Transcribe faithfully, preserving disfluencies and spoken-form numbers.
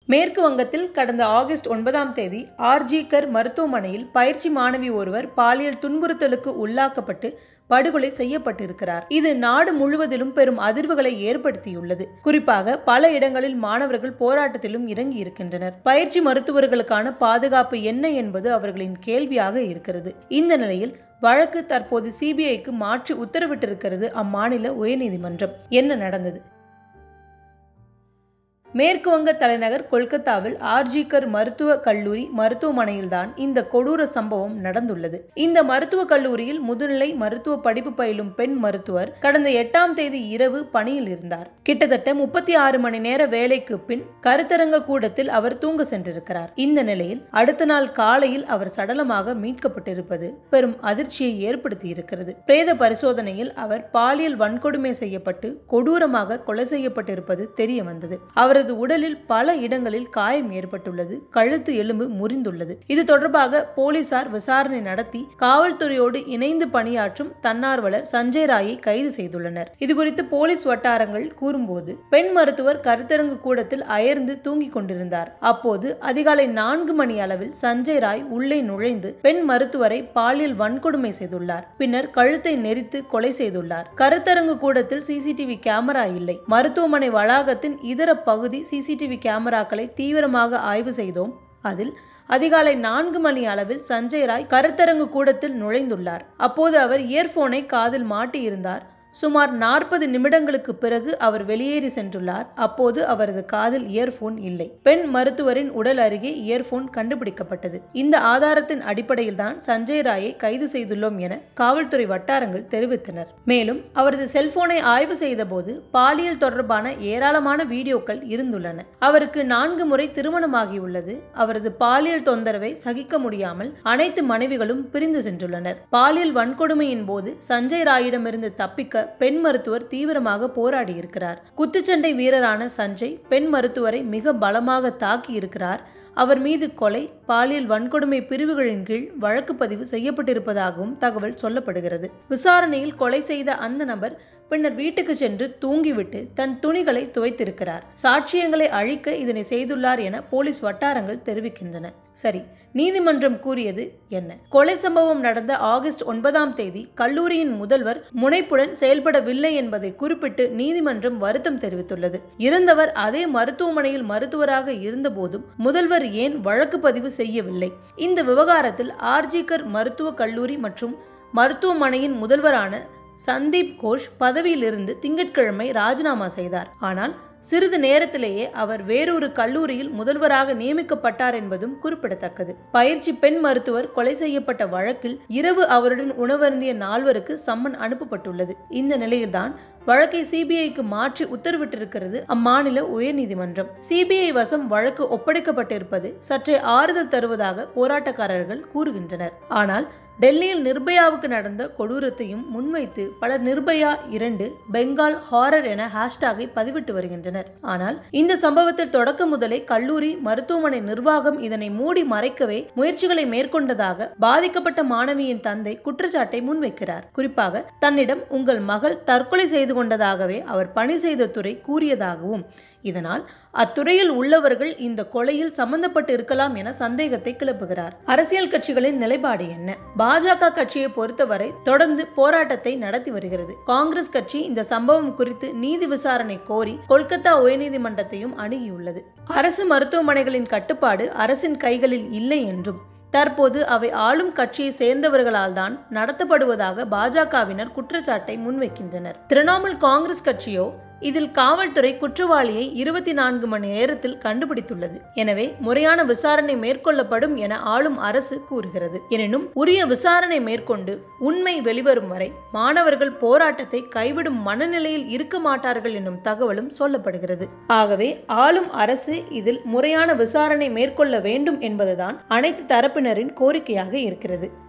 மேற்கு வங்கத்தில் கடந்த ஆகஸ்ட் ஒன்பதாம் தேதி ஆர்ஜிகர் மருத்துவமனையில் பயிற்சி மாணவி ஒருவர் பாலியல் துன்புறுத்தலுக்கு உள்ளாக்கப்பட்டு படுகொலை செய்யப்பட்டிருக்கிறார். இது நாடு முழுவதிலும் பெரும் அதிர்வுகளை ஏற்படுத்தியுள்ளது. குறிப்பாக பல இடங்களில் மாணவர்கள் போராட்டத்திலும் இறங்கி இருக்கின்றனர். பயிற்சி மருத்துவர்களுக்கான பாதுகாப்பு என்ன என்பது அவர்களின் கேள்வியாக இருக்கிறது. இந்த நிலையில் வழக்கு தற்போது சிபிஐக்கு மாற்றி உத்தரவிட்டிருக்கிறது அம்மாநில உயர்நீதிமன்றம். என்ன நடந்தது? மேற்கு வங்க தலைநகர் கொல்கத்தாவில் ஆர்ஜிகர் மருத்துவ கல்லூரி மருத்துவமனையில்தான் இந்த கொடூர சம்பவம் நடந்துள்ளது. இந்த மருத்துவக் கல்லூரியில் முதுநிலை மருத்துவ படிப்பு பயிலும் பெண் மருத்துவர் கடந்த எட்டாம் தேதி இரவு பணியில் இருந்தார். கிட்டத்தட்ட முப்பத்தி ஆறு மணி நேர வேலைக்கு பின் கருத்தரங்க கூடத்தில் அவர் தூங்க சென்றிருக்கிறார். இந்த நிலையில் அடுத்த நாள் காலையில் அவர் சடலமாக மீட்கப்பட்டிருப்பது பெரும் அதிர்ச்சியை ஏற்படுத்தி இருக்கிறது. பிரேத பரிசோதனையில் அவர் பாலியல் வன்கொடுமை செய்யப்பட்டு கொடூரமாக கொலை செய்யப்பட்டிருப்பது தெரிய வந்தது. அவரது உடலில் பல இடங்களில் காயம் ஏற்பட்டுள்ளது. கழுத்து எலும்பு முறிந்துள்ளது. இது தொடர்பாக போலீசார் விசாரணை நடத்தி காவல்துறையோடு இணைந்து பணியாற்றும் தன்னார்வலர் சஞ்சய் ராயை கைது செய்துள்ளனர். இதுகுறித்து போலீஸ் வட்டாரங்கள் கூறும்போது, பெண் மருத்துவர் கருத்தரங்கு கூடத்தில் அயர்ந்து தூங்கிக் கொண்டிருந்தார். அப்போது அதிகாலை நான்கு மணி அளவில் சஞ்சய் ராய் உள்ளே நுழைந்து பெண் மருத்துவரை பாலியல் வன்கொடுமை செய்துள்ளார். பின்னர் கழுத்தை நெரித்து கொலை செய்துள்ளார். கருத்தரங்கு கூடத்தில் சிசிடிவி கேமரா இல்லை. மருத்துவமனை வளாகத்தின் இதர பகுதி சிசிடிவி கேமராக்களை தீவிரமாக ஆய்வு செய்தோம். அதில் அதிகாலை நான்கு மணி அளவில் சஞ்சய் ராய் கருத்தரங்கு கூடத்தில் நுழைந்துள்ளார். அப்போது அவர் இயர்போனை காதில் மாட்டியிருந்தார். சுமார் நாற்பது நிமிடங்களுக்கு பிறகு அவர் வெளியேறி சென்றுள்ளார். அப்போது அவரது காதில் இயர்போன் இல்லை. பெண் மருத்துவரின் உடல் அருகே இயர்போன் கண்டுபிடிக்கப்பட்டது. இந்த ஆதாரத்தின் அடிப்படையில் தான் சஞ்சய் ராயை கைது செய்துள்ளோம் என காவல்துறை வட்டாரங்கள் தெரிவித்தனர். மேலும் அவரது செல்போனை ஆய்வு செய்த போது பாலியல் தொடர்பான ஏராளமான வீடியோக்கள் இருந்துள்ளன. அவருக்கு நான்கு முறை திருமணமாகியுள்ளது. அவரது பாலியல் தொந்தரவை சகிக்க முடியாமல் அனைத்து மனைவிகளும் பிரிந்து சென்றுள்ளனர். பாலியல் வன்கொடுமையின் போது சஞ்சய் ராயிடமிருந்து தப்பிக்க பெண் மருத்துவர் தீவிரமாக போராடி இருக்கிறார். குத்துச்சண்டை வீரரான சஞ்சய் பெண் மருத்துவரை மிக பலமாக தாக்கி இருக்கிறார். அவர் மீது கொலை, பாலியல் வன்கொடுமை பிரிவுகளின் கீழ் வழக்கு பதிவு செய்யப்பட்டிருப்பதாகவும் தகவல் சொல்லப்படுகிறது. விசாரணையில் கொலை செய்த அந்த நபர் பின்னர் வீட்டுக்கு சென்று தூங்கிவிட்டு தன் துணிகளை துவைத்திருக்கிறார். சாட்சியங்களை அழிக்க இதனை செய்துள்ளார் என போலீஸ் வட்டாரங்கள் தெரிவிக்கின்றன. சரி, நீதிமன்றம் கூறியது என்ன? கொலை சம்பவம் நடந்த ஆகஸ்ட் ஒன்பதாம் தேதி கல்லூரியின் முதல்வர் முனைப்புடன் செயல்படவில்லை என்பதை குறிப்பிட்டு நீதிமன்றம் வருத்தம் தெரிவித்துள்ளது. இறந்தவர் அதே மருத்துவமனையில் மருத்துவராக இருந்தபோதும் முதல்வர் ஏன் வழக்கு பதிவு செய்யவில்லை? இந்த விவகாரத்தில் ஆர்ஜிகர் மருத்துவ கல்லூரி மற்றும் மருத்துவமனையின் முதல்வரான சந்தீப் கோஷ் பதவியிலிருந்து திங்கட்கிழமை ராஜினாமா செய்தார். ஆனால் சிறிது நேரத்திலேயே அவர் வேறொரு கல்லூரியில் முதல்வராக நியமிக்கப்பட்டார் என்பதும் குறிப்பிடத்தக்கது. பயிற்சி பெண் மருத்துவர் கொலை செய்யப்பட்ட வழக்கில் இரவு அவருடன் உணவருந்திய நால்வருக்கு சம்மன் அனுப்பப்பட்டுள்ளது. இந்த நிலையில்தான் வழக்கை சிபிஐக்கு மாற்றி உத்தரவிட்டிருக்கிறது அம்மாநில உயர்நீதிமன்றம். சிபிஐ வசம் வழக்கு ஒப்படைக்கப்பட்டிருப்பது சற்றே ஆறுதல் தருவதாக போராட்டக்காரர்கள் கூறுகின்றனர். ஆனால் டெல்லியில் நிர்பயாவுக்கு நடந்த கொடூரத்தையும் முன்வைத்து பலர் நிர்பயா இரண்டு பெங்கால் ஹாரர் என ஹேஷ்டாகை பதிவிட்டு வருகின்றனர். ஆனால் இந்த சம்பவத்தில் தொடக்க முதலே கல்லூரி மருத்துவமனை நிர்வாகம் இதனை மூடி மறைக்கவே முயற்சிகளை மேற்கொண்டதாக பாதிக்கப்பட்ட மாணவியின் தந்தை குற்றச்சாட்டை முன்வைக்கிறார். குறிப்பாக தன்னிடம் உங்கள் மகள் தற்கொலை செய்து கொண்டதாகவே அவர் பணி செய்த துறை கூறியதாகவும், இதனால் அத்துறையில் உள்ளவர்கள் இந்த கொலையில் சம்பந்தப்பட்டு இருக்கலாம் என சந்தேகத்தை கிளப்புகிறார். அரசியல் கட்சிகளின் நிலைப்பாடு என்ன? பாஜக கட்சியை பொறுத்தவரை தொடர்ந்து போராட்டத்தை நடத்தி வருகிறது. காங்கிரஸ் கட்சி இந்த சம்பவம் குறித்து நீதி விசாரணை கோரி கொல்கத்தா உயர்நீதிமன்றத்தையும் அணுகியுள்ளது. அரசு மருத்துவமனைகளின் கட்டுப்பாடு அரசின் கைகளில் இல்லை என்றும், தற்போது அவை ஆளும் கட்சியை சேர்ந்தவர்களால் தான் நடத்தப்படுவதாக பாஜகவினர் குற்றச்சாட்டை முன்வைக்கின்றனர். திரிணாமுல் காங்கிரஸ் கட்சியோ இதில் காவல்துறை குற்றவாளியை இருபத்தி நான்கு மணி நேரத்தில் கண்டுபிடித்துள்ளது. எனவே முறையான விசாரணை மேற்கொள்ளப்படும் என ஆளும் அரசு கூறுகிறது. எனினும் உரிய விசாரணை மேற்கொண்டு உண்மை வெளிவரும் வரை மாணவர்கள் போராட்டத்தை கைவிடும் மனநிலையில் இருக்க மாட்டார்கள் என்னும் தகவலும் சொல்லப்படுகிறது. ஆகவே ஆளும் அரசு இதில் முறையான விசாரணை மேற்கொள்ள வேண்டும் என்பதுதான் அனைத்து தரப்பினரின் கோரிக்கையாக இருக்கிறது.